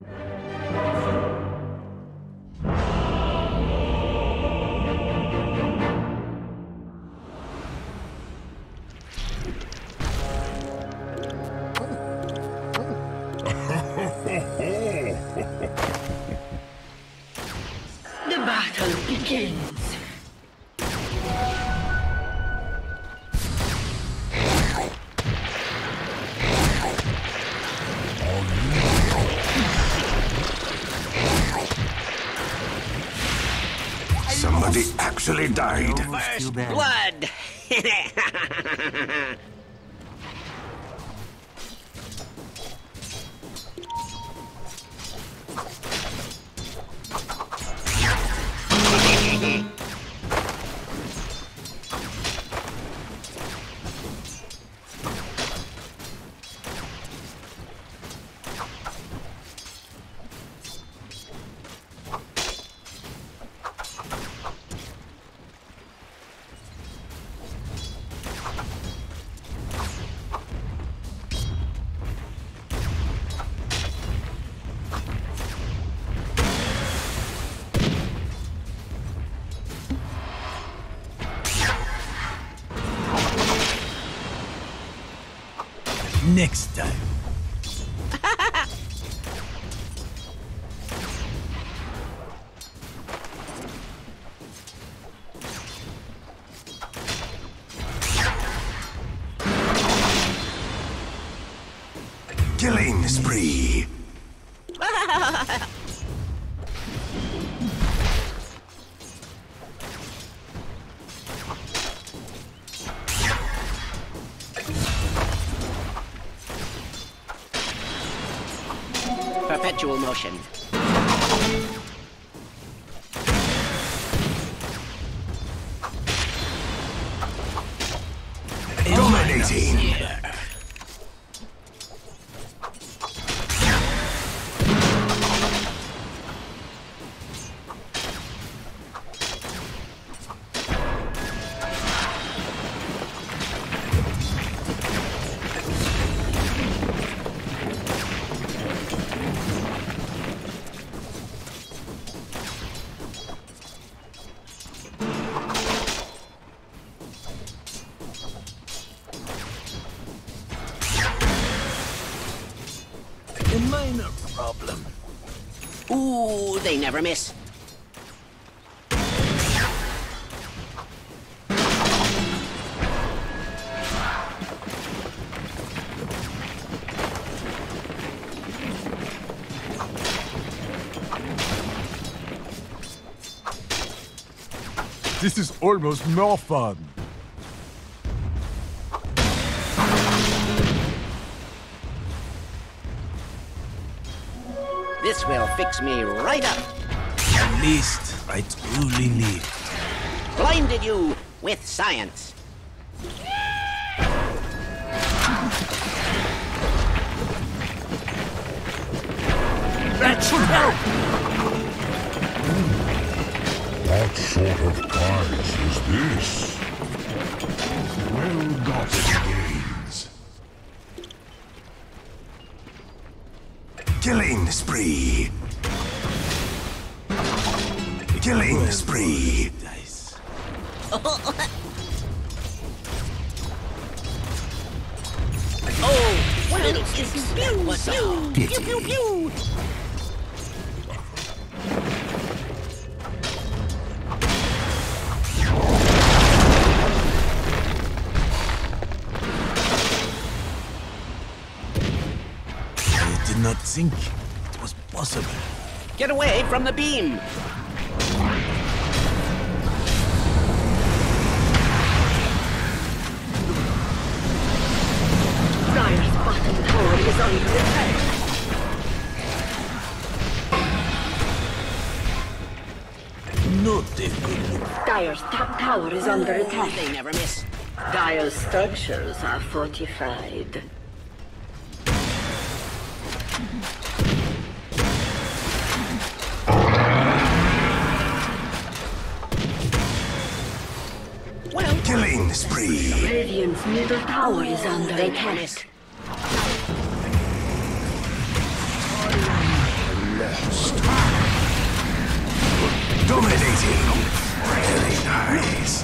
The battle begins. Somebody actually died. First blood! Next time. Killing spree. Perpetual motion. Dominating. A minor problem. Ooh, they never miss. This is almost more fun. This will fix me right up. At least I truly lived. Blinded you with science. That should help! What sort of prize is this? Well-gotten gains. Killing spree. Killing spree. Dice. Oh, what an pew, what's up? Pew, pew, pew. I did not think it was possible. Get away from the beam. Dire's bottom tower is under attack. Not a good look. Dire's top tower is under attack. They never miss. Dire's structures are fortified. Well, Killing spree. Radiant's middle tower is under they never miss. attack. Dominating. Very nice.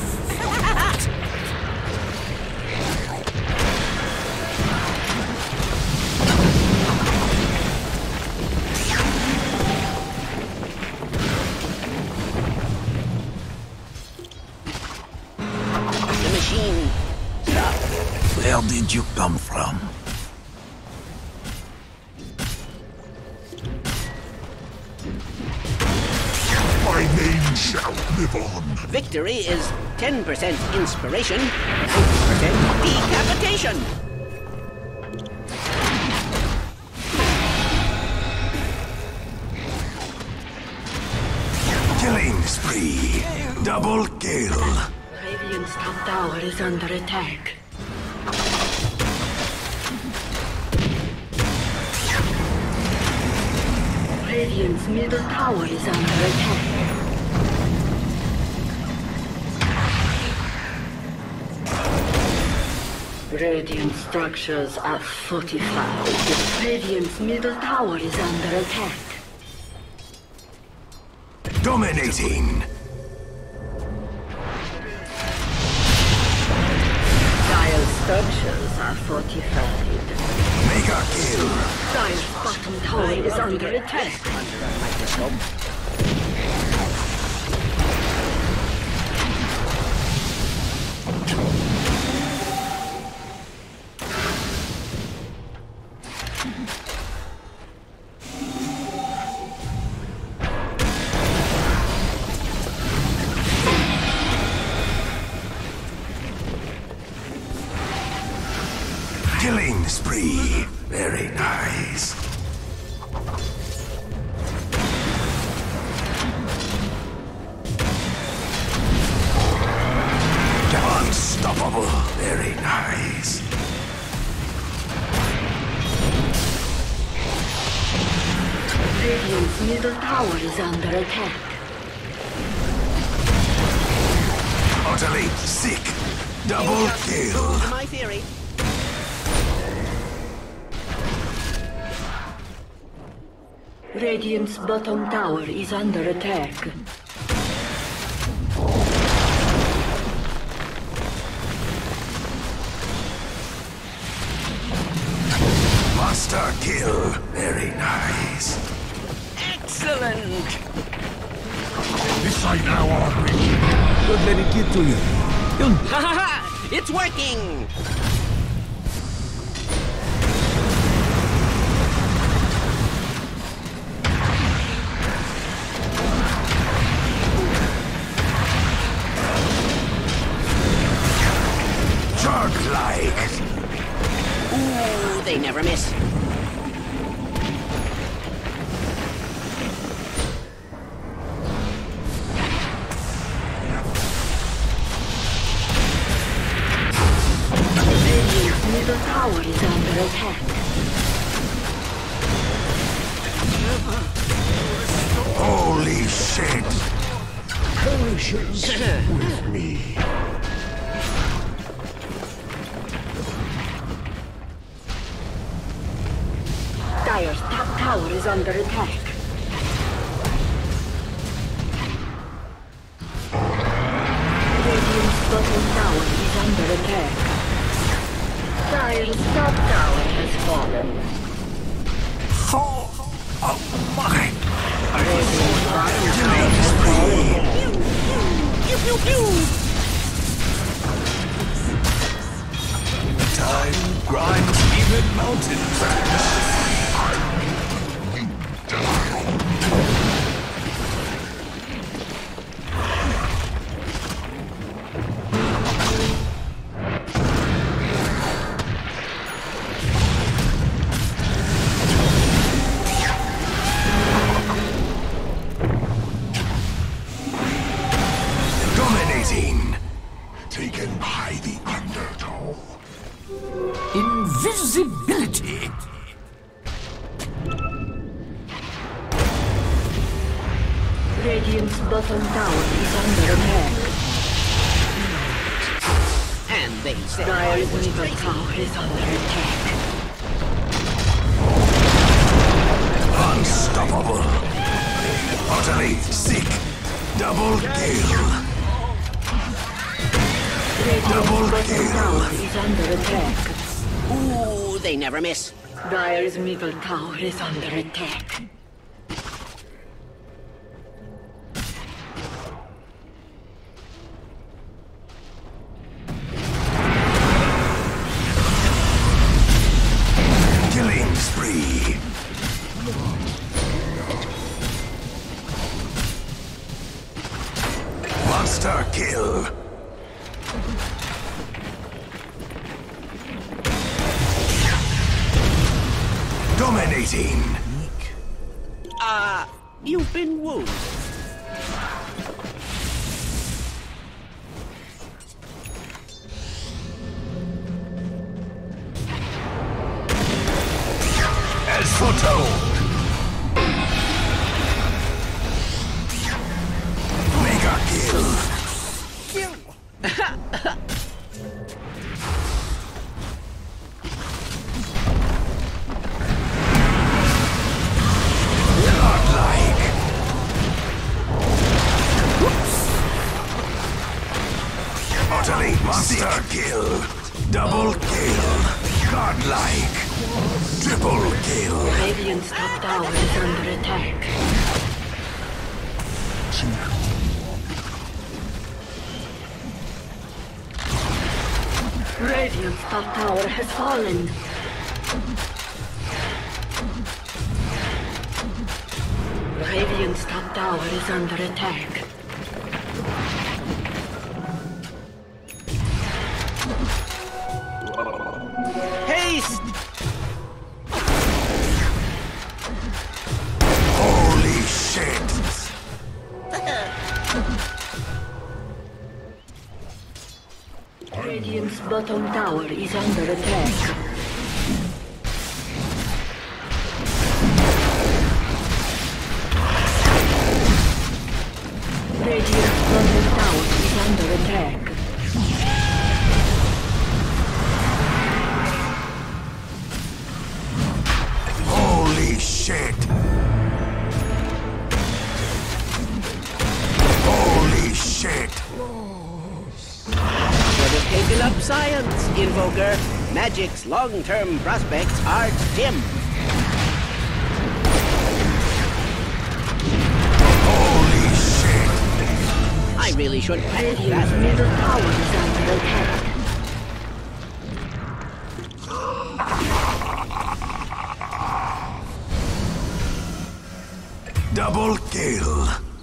The machine. Stop. Where did you come from? My name shall live on. Victory is 10% inspiration, 90% decapitation. Killing spree. Double kill. Radiant's top tower is under attack. Radiant's middle tower is under attack. Radiant structures are fortified. Radiant's middle tower is under attack. Dominating. Dire's structures are fortified. Mega kill. Dire's bottom tower is under attack. Under a microscope. Killing spree. Very nice. Unstoppable. Very nice. Radiant's middle tower is under attack. Utterly sick. Double kill. My theory. Radiant's bottom tower is under attack. Master kill. Very nice. Excellent. This I now are. Don't let it get to you. Don't. Ha ha ha! It's working. Jerk-like. Ooh, they never miss. Radiant's middle tower is under attack. Holy shit. Perishes with me. Dire's top tower is under attack. Radiant's bottom tower is under attack. Dire's top tower has fallen. Oh my. Radiant's bottom tower Killing has spree. Pew pew pew. Time grinds even mountains. Dominating. Taken by the undertow. Invisibility. Radiant's bottom tower is under attack. And they said I Dire's was middle crazy. tower is under attack. Unstoppable. attack. Ooh, they never miss. Dire's middle tower is under attack. Killing spree. Monster kill. Dominating. You've been wooed. As foretold. Mega kill. Godlike. Utterly monster kill. Double kill. Godlike. Triple kill. Radiant's top tower is under attack. Radiant's top tower has fallen. Radiant's top tower is under attack. Haste! Holy shit. Radiant's bottom tower is under attack. Radiant's bottom tower is under attack. Holy shit. Holy shit. Should have taken up science, Invoker. Magic's long-term prospects are dim. Holy shit. I really should pack Radiant's that. middle tower is under attack. Double kill.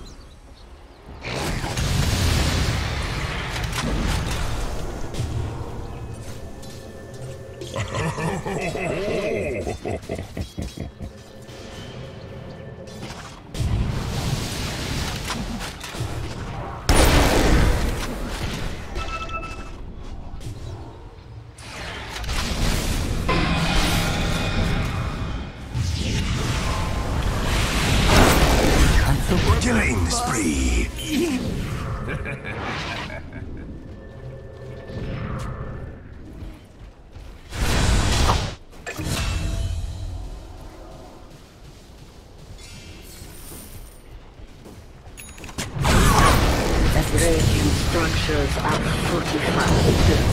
Killing spree. Radiant structures are fortified.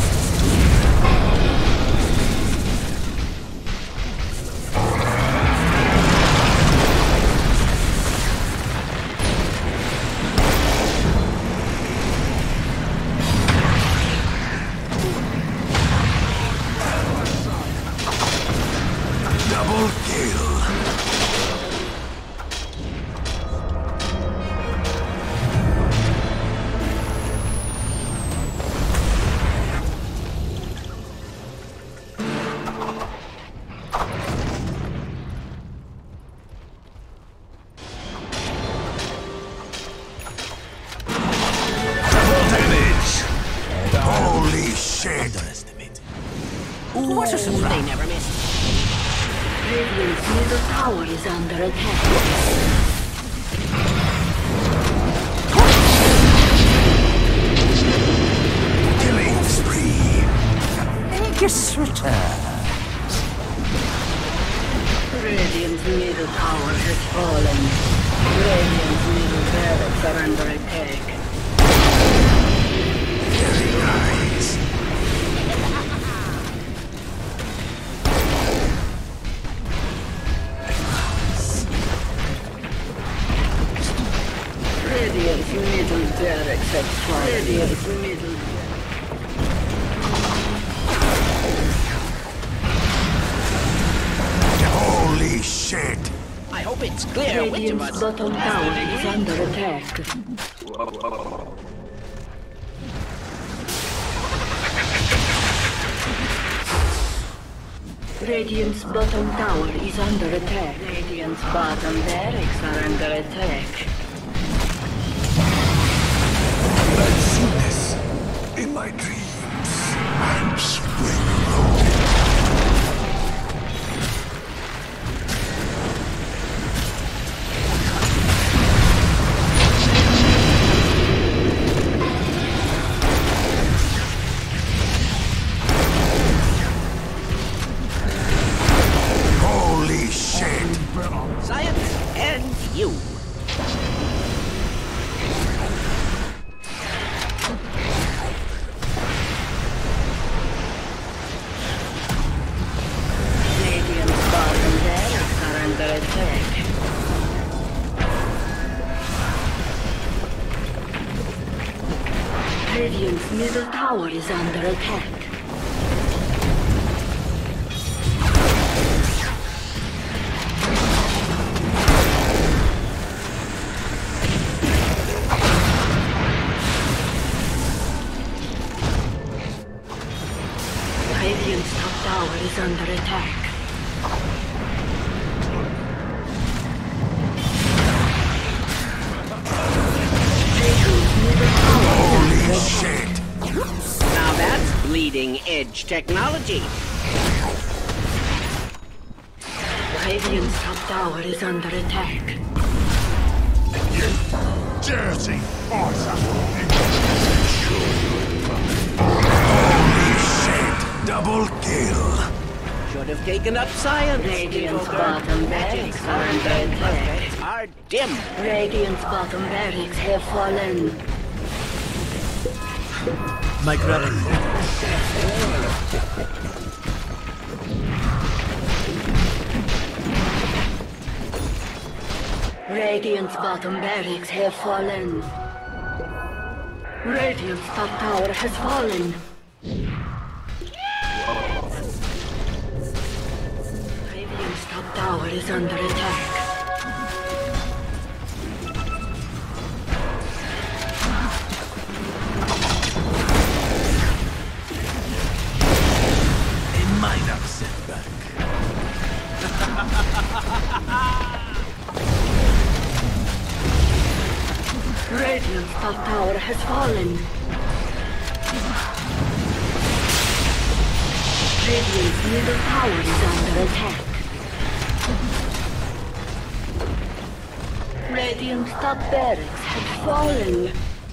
Double kill. Double damage. Holy shit. Underestimate. Ooh, what a surprise. They never miss. Radiant's middle tower is under attack. Killing spree. Aegis returns. Radiant's middle tower has fallen. Radiant's middle barracks are under attack. Very nice. has fallen. Radiant's middle. Holy shit! I hope it's clear which of Radiant's us. bottom tower is under attack. Radiant's bottom tower is under attack. Radiant's bottom barracks are under attack. I've seen this in my dreams. And Spring Road. Holy shit! Science and you. Radiant's bottom barracks are under attack. Radiant's middle tower is under attack. Radiant's top tower is under attack. Radiant's middle tower is under Holy attack. shit! Now that's bleeding edge technology. Radiant's top tower is under attack. Dirty awesome! Holy shit! Double kill! Should have taken up science. Radiant's Invoker. bottom Magic's barracks are under long-term attack. prospects are dim. Radiant's bottom barracks have fallen. Mike ready. Radiant's bottom barracks have fallen. Radiant's top tower has fallen. Radiant's top tower is under attack. A minor setback. Radiant's top tower has fallen. Radiant's middle tower is under attack. Radiant's top barracks had fallen.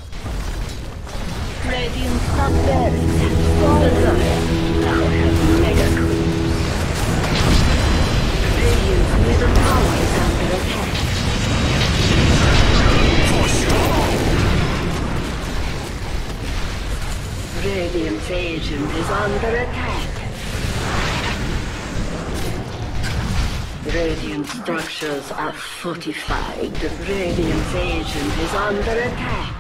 Radiant's top barracks had fallen. Now have mega crews. Radiant's middle tower is under attack. Radiant's agent is under attack. Radiant structures are fortified. Radiant's agent is under attack.